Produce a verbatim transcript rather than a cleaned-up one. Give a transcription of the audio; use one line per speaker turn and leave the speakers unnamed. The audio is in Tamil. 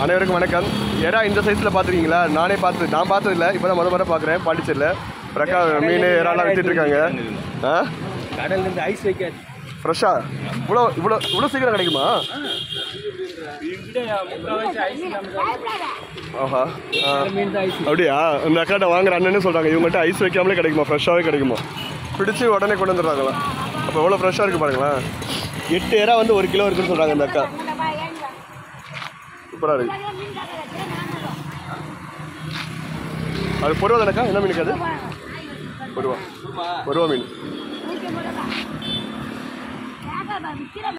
அனைவருக்கும் வணக்கம். ஏன்னா இந்த சைஸில் பார்த்துருக்கீங்களா? நானே பார்த்து நான் பார்த்ததில்ல, இப்போ தான் முத முறை பார்க்குறேன். பாண்டிச்சேரியில் பிரக்கா மீன் இறாலாம் வித்துட்டு இருக்காங்க. ஆ
கடல்லேருந்து ஐஸ் வைக்க
ஃப்ரெஷ்ஷா இவ்வளோ இவ்வளோ இவ்வளோ சீக்கிரம் கிடைக்குமா? ஆஹா அப்படியா? இந்த அக்காட்ட வாங்குற அண்ணன்னு சொல்கிறாங்க, இவங்கள்ட்ட ஐஸ் வைக்காமலே கிடைக்குமா? ஃப்ரெஷ்ஷாகவே கிடைக்குமா? பிடிச்சி உடனே கொண்டு வந்துடுறாங்களா? அப்போ எவ்வளோ ஃப்ரெஷ்ஷாக இருக்குது பாருங்களேன். எட்டு இறா வந்து ஒரு கிலோ இருக்குன்னு சொல்கிறாங்க இந்த அக்கா. சூப்பராக இருக்கு. அது பொருவா தானக்கா? என்ன மீனுக்கு அது? பொருவா பொருவா மீன்.